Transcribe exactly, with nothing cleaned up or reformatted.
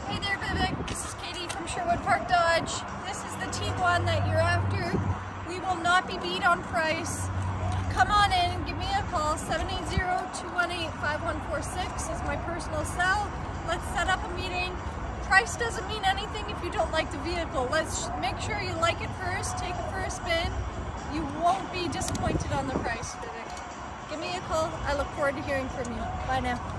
Hey there, Vivek. This is Katie from Sherwood Park Dodge. This is the Tiguan that you're after. We will not be beat on price. Come on in and give me a call. seven eight zero, two one eight, five one four six is my personal cell. Let's set up a meeting. Price doesn't mean anything if you don't like the vehicle. Let's make sure you like it first. Take a first spin. You won't be disappointed on the price, Vivek. Give me a call. I look forward to hearing from you. Bye now.